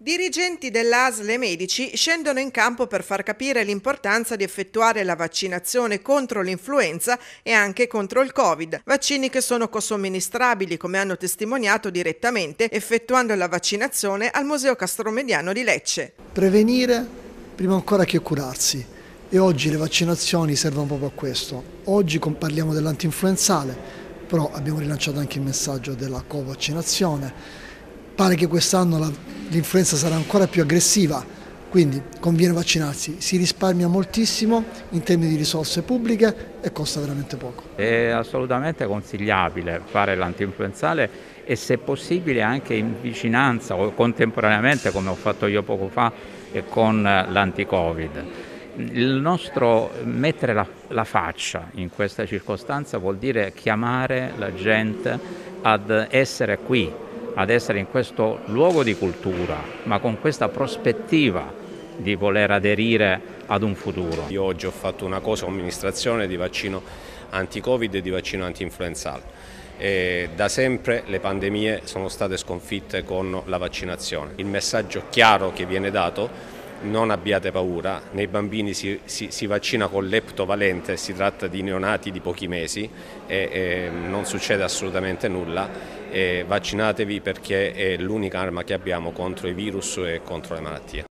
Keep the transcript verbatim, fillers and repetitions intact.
Dirigenti dell'A S L e medici scendono in campo per far capire l'importanza di effettuare la vaccinazione contro l'influenza e anche contro il Covid. Vaccini che sono cosomministrabili, come hanno testimoniato direttamente effettuando la vaccinazione al Museo Castromediano di Lecce. Prevenire prima ancora che curarsi, e oggi le vaccinazioni servono proprio a questo. Oggi parliamo dell'antinfluenzale, però abbiamo rilanciato anche il messaggio della covaccinazione. Pare che quest'anno l'influenza sarà ancora più aggressiva, quindi conviene vaccinarsi, si risparmia moltissimo in termini di risorse pubbliche e costa veramente poco. È assolutamente consigliabile fare l'antinfluenzale e se possibile anche in vicinanza o contemporaneamente, come ho fatto io poco fa, con l'anti-Covid. Il nostro mettere la, la faccia in questa circostanza vuol dire chiamare la gente ad essere qui, ad essere in questo luogo di cultura, ma con questa prospettiva di voler aderire ad un futuro. Io oggi ho fatto una somministrazione di vaccino anti-Covid e di vaccino anti-influenzale. E da sempre le pandemie sono state sconfitte con la vaccinazione. Il messaggio chiaro che viene dato: non abbiate paura, nei bambini si, si, si vaccina con l'eptovalente, si tratta di neonati di pochi mesi e, e non succede assolutamente nulla. E vaccinatevi perché è l'unica arma che abbiamo contro i virus e contro le malattie.